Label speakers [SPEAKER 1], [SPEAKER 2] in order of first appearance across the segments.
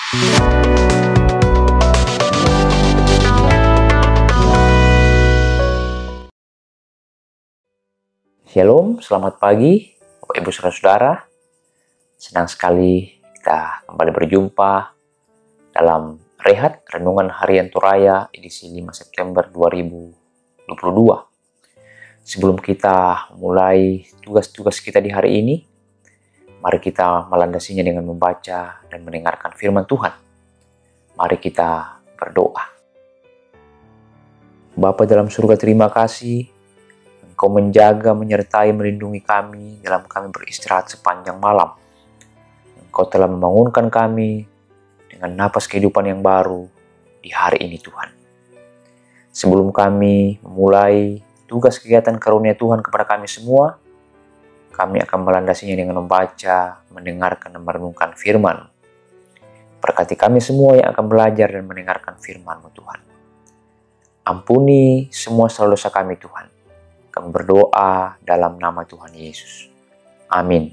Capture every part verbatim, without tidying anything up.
[SPEAKER 1] Shalom, selamat pagi Bapak Ibu Saudara-saudara. Senang sekali kita kembali berjumpa dalam Rehat Renungan Harian Toraya edisi lima September dua ribu dua puluh dua. Sebelum kita mulai tugas-tugas kita di hari ini, mari kita melandasinya dengan membaca dan mendengarkan firman Tuhan. Mari kita berdoa. Bapa dalam surga, terima kasih Engkau menjaga, menyertai, melindungi kami dalam kami beristirahat sepanjang malam. Engkau telah membangunkan kami dengan napas kehidupan yang baru di hari ini Tuhan. Sebelum kami memulai tugas kegiatan karunia Tuhan kepada kami semua, kami akan melandasinya dengan membaca, mendengarkan, dan merenungkan firman. Berkati kami semua yang akan belajar dan mendengarkan firman-Mu Tuhan. Ampuni semua salah dosa kami Tuhan. Kami berdoa dalam nama Tuhan Yesus. Amin.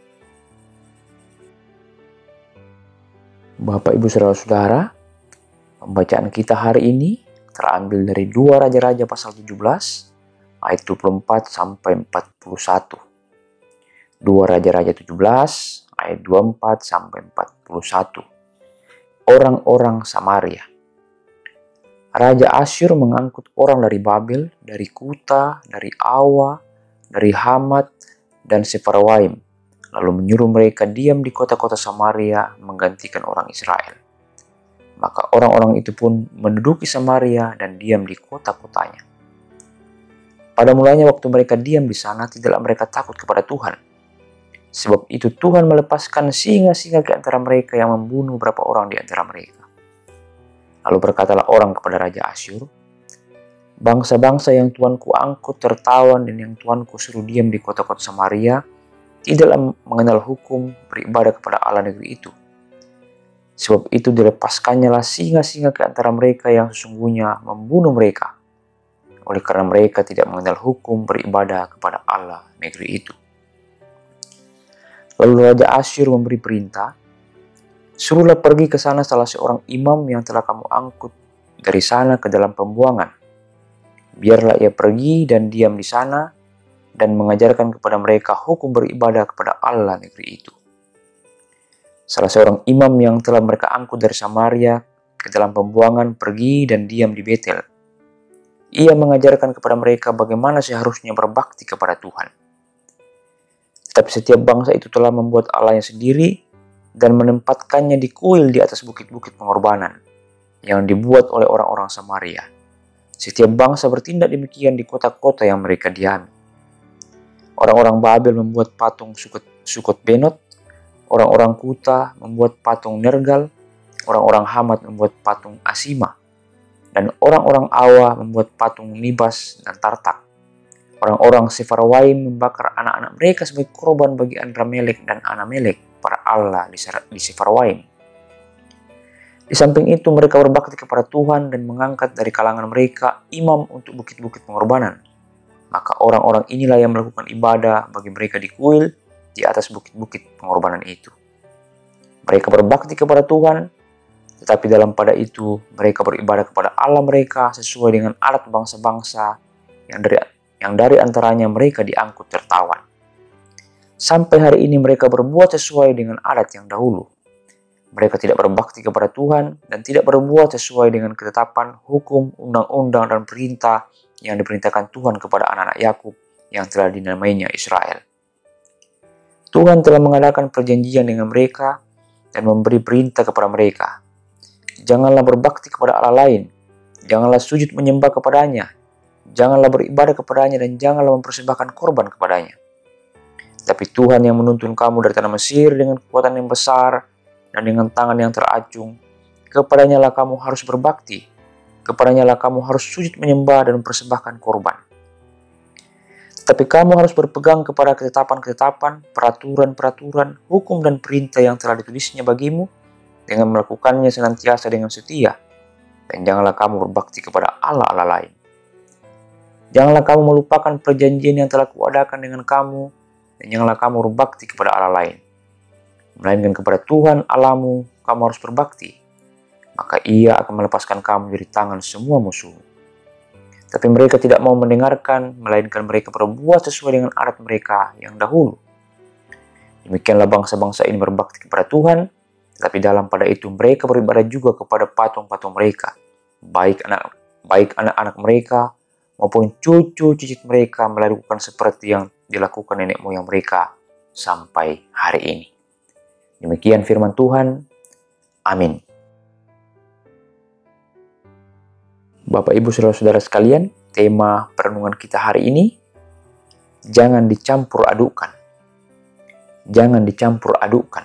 [SPEAKER 1] Bapak, Ibu, Saudara-saudara, pembacaan kita hari ini terambil dari dua Raja-Raja pasal tujuh belas, ayat dua puluh empat sampai empat puluh satu. dua Raja-Raja tujuh belas, ayat dua puluh empat sampai empat puluh satu. Orang-orang Samaria. Raja Asyur mengangkut orang dari Babel, dari Kuta, dari Awa, dari Hamat, dan Sefarwaim, lalu menyuruh mereka diam di kota-kota Samaria menggantikan orang Israel. Maka orang-orang itu pun menduduki Samaria dan diam di kota-kotanya. Pada mulanya waktu mereka diam di sana, tidaklah mereka takut kepada Tuhan. Sebab itu Tuhan melepaskan singa-singa ke antara mereka yang membunuh beberapa orang di antara mereka. Lalu berkatalah orang kepada Raja Asyur, bangsa-bangsa yang Tuanku angkut tertawan dan yang Tuanku suruh diam di kota-kota Samaria tidaklah mengenal hukum beribadah kepada Allah negeri itu. Sebab itu dilepaskannya lah singa-singa ke antara mereka yang sesungguhnya membunuh mereka, oleh karena mereka tidak mengenal hukum beribadah kepada Allah negeri itu. Lalu Raja Asyur memberi perintah, suruhlah pergi ke sana salah seorang imam yang telah kamu angkut dari sana ke dalam pembuangan. Biarlah ia pergi dan diam di sana dan mengajarkan kepada mereka hukum beribadah kepada Allah negeri itu. Salah seorang imam yang telah mereka angkut dari Samaria ke dalam pembuangan pergi dan diam di Betel. Ia mengajarkan kepada mereka bagaimana seharusnya berbakti kepada Tuhan. Tetapi setiap bangsa itu telah membuat Allahnya sendiri dan menempatkannya di kuil di atas bukit-bukit pengorbanan yang dibuat oleh orang-orang Samaria. Setiap bangsa bertindak demikian di kota-kota yang mereka diami. Orang-orang Babel membuat patung Sukot, Sukot Benot, orang-orang Kuta membuat patung Nergal, orang-orang Hamat membuat patung Asima, dan orang-orang Awa membuat patung Nibas dan Tartak. Orang-orang Sefarwaim membakar anak-anak mereka sebagai korban bagi Adramelek dan Anamelek, para Allah di Sefarwaim. Di samping itu mereka berbakti kepada Tuhan dan mengangkat dari kalangan mereka imam untuk bukit-bukit pengorbanan. Maka orang-orang inilah yang melakukan ibadah bagi mereka di kuil di atas bukit-bukit pengorbanan itu. Mereka berbakti kepada Tuhan, tetapi dalam pada itu mereka beribadah kepada Allah mereka sesuai dengan adat bangsa-bangsa yang dari yang dari antaranya mereka diangkut tertawan. Sampai hari ini mereka berbuat sesuai dengan adat yang dahulu. Mereka tidak berbakti kepada Tuhan dan tidak berbuat sesuai dengan ketetapan, hukum, undang-undang, dan perintah yang diperintahkan Tuhan kepada anak-anak Yakub yang telah dinamainya Israel. Tuhan telah mengadakan perjanjian dengan mereka dan memberi perintah kepada mereka. Janganlah berbakti kepada Allah lain, janganlah sujud menyembah kepadanya, janganlah beribadah kepadanya, dan janganlah mempersembahkan korban kepadanya. Tapi Tuhan yang menuntun kamu dari tanah Mesir dengan kekuatan yang besar dan dengan tangan yang teracung, kepadanya lah kamu harus berbakti, kepadanya lah kamu harus sujud menyembah dan mempersembahkan korban. Tapi kamu harus berpegang kepada ketetapan-ketetapan, peraturan-peraturan, hukum dan perintah yang telah ditulisnya bagimu, dengan melakukannya senantiasa dengan setia, dan janganlah kamu berbakti kepada Allah-Allah lain. Janganlah kamu melupakan perjanjian yang telah kuadakan dengan kamu, dan janganlah kamu berbakti kepada Allah lain, melainkan kepada Tuhan Allahmu kamu harus berbakti, maka Ia akan melepaskan kamu dari tangan semua musuh. Tapi mereka tidak mau mendengarkan, melainkan mereka berbuat sesuai dengan adat mereka yang dahulu. Demikianlah bangsa-bangsa ini berbakti kepada Tuhan, tetapi dalam pada itu mereka beribadah juga kepada patung-patung mereka, baik anak baik anak-anak mereka maupun cucu-cicit mereka melakukan seperti yang dilakukan nenek moyang mereka sampai hari ini. Demikian firman Tuhan. Amin. Bapak, Ibu, Saudara-saudara sekalian, tema perenungan kita hari ini, jangan dicampur adukan. Jangan dicampur adukan.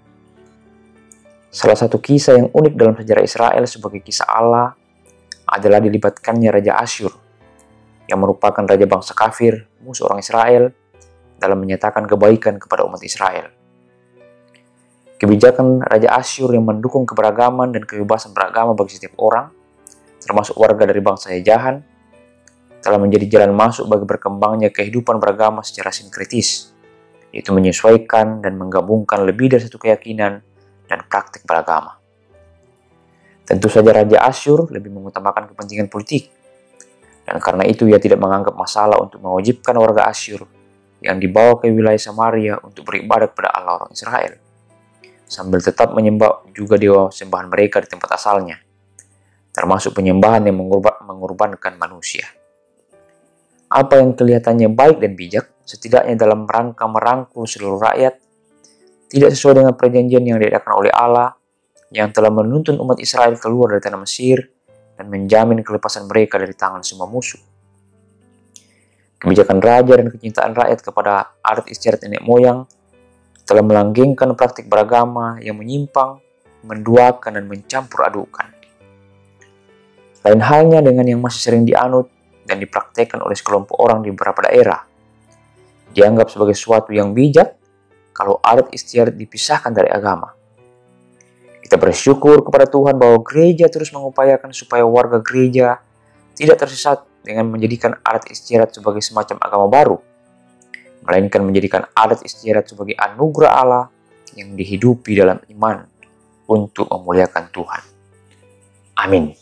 [SPEAKER 1] Salah satu kisah yang unik dalam sejarah Israel sebagai kisah Allah adalah dilibatkannya Raja Asyur, yang merupakan raja bangsa kafir, musuh orang Israel, dalam menyatakan kebaikan kepada umat Israel. Kebijakan Raja Asyur yang mendukung keberagaman dan kebebasan beragama bagi setiap orang, termasuk warga dari bangsa jajahan, telah menjadi jalan masuk bagi berkembangnya kehidupan beragama secara sinkretis, yaitu menyesuaikan dan menggabungkan lebih dari satu keyakinan dan praktik beragama. Tentu saja Raja Asyur lebih mengutamakan kepentingan politik, dan karena itu ia tidak menganggap masalah untuk mewajibkan warga Asyur yang dibawa ke wilayah Samaria untuk beribadah kepada Allah orang Israel, sambil tetap menyembah juga dewa sembahan mereka di tempat asalnya, termasuk penyembahan yang mengurban, mengorbankan manusia. Apa yang kelihatannya baik dan bijak, setidaknya dalam rangka merangkul seluruh rakyat, tidak sesuai dengan perjanjian yang diadakan oleh Allah yang telah menuntun umat Israel keluar dari tanah Mesir dan menjamin kelepasan mereka dari tangan semua musuh. Kebijakan raja dan kecintaan rakyat kepada adat istiadat nenek moyang telah melanggengkan praktik beragama yang menyimpang, menduakan, dan mencampur adukan. Lain halnya dengan yang masih sering dianut dan dipraktekkan oleh sekelompok orang di beberapa daerah. Dianggap sebagai sesuatu yang bijak kalau adat istiadat dipisahkan dari agama. Kita bersyukur kepada Tuhan bahwa gereja terus mengupayakan supaya warga gereja tidak tersesat dengan menjadikan adat istiadat sebagai semacam agama baru, melainkan menjadikan adat istiadat sebagai anugerah Allah yang dihidupi dalam iman untuk memuliakan Tuhan. Amin.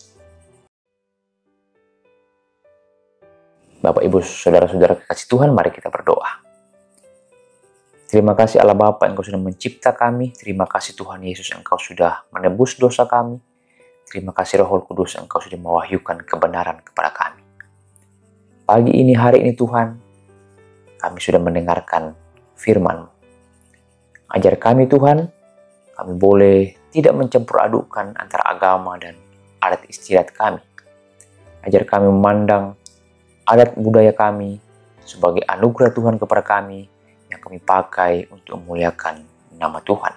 [SPEAKER 1] Bapak, Ibu, Saudara-saudara kekasih Tuhan, mari kita berdoa. Terima kasih Allah Bapa, Engkau sudah mencipta kami. Terima kasih Tuhan Yesus, Engkau sudah menebus dosa kami. Terima kasih Roh Kudus, Engkau sudah mewahyukan kebenaran kepada kami. Pagi ini, hari ini Tuhan, kami sudah mendengarkan firman-Mu. Ajar kami Tuhan, kami boleh tidak mencampur adukan antara agama dan adat istiadat kami. Ajar kami memandang adat budaya kami sebagai anugerah Tuhan kepada kami yang kami pakai untuk memuliakan nama Tuhan.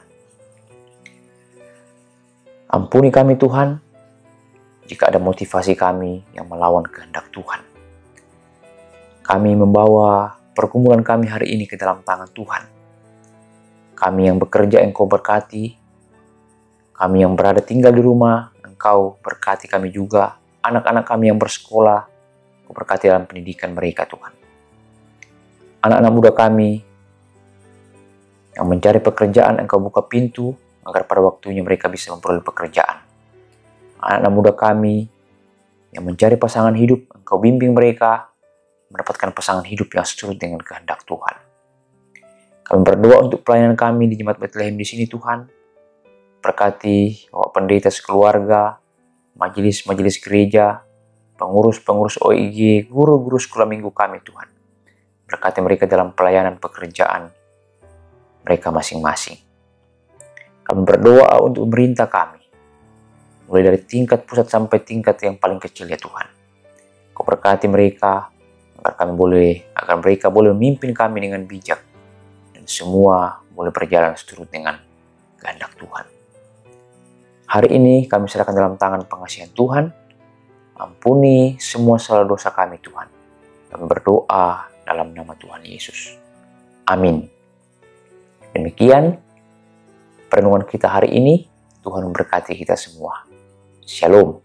[SPEAKER 1] Ampuni kami Tuhan, jika ada motivasi kami yang melawan kehendak Tuhan. Kami membawa pergumulan kami hari ini ke dalam tangan Tuhan. Kami yang bekerja, Engkau berkati. Kami yang berada tinggal di rumah, Engkau berkati kami juga. Anak-anak kami yang bersekolah, Engkau berkati dalam pendidikan mereka Tuhan. Anak-anak muda kami yang mencari pekerjaan, Engkau buka pintu agar pada waktunya mereka bisa memperoleh pekerjaan. Anak-anak muda kami yang mencari pasangan hidup, Engkau bimbing mereka mendapatkan pasangan hidup yang seturut dengan kehendak Tuhan. Kami berdoa untuk pelayanan kami di Jemaat Bethlehem di sini Tuhan. Berkati Bapak Pendeta sekeluarga, majelis-majelis gereja, pengurus-pengurus O I G, guru-guru sekolah minggu kami Tuhan. Berkati mereka dalam pelayanan pekerjaan mereka masing-masing. Kami berdoa untuk pemerintah kami, mulai dari tingkat pusat sampai tingkat yang paling kecil ya Tuhan. Kau berkati mereka agar kami boleh, agar mereka boleh memimpin kami dengan bijak dan semua boleh berjalan seturut dengan kehendak Tuhan. Hari ini kami serahkan dalam tangan pengasihan Tuhan. Ampuni semua salah dosa kami Tuhan. Kami berdoa dalam nama Tuhan Yesus. Amin. Demikian perenungan kita hari ini. Tuhan memberkati kita semua. Shalom.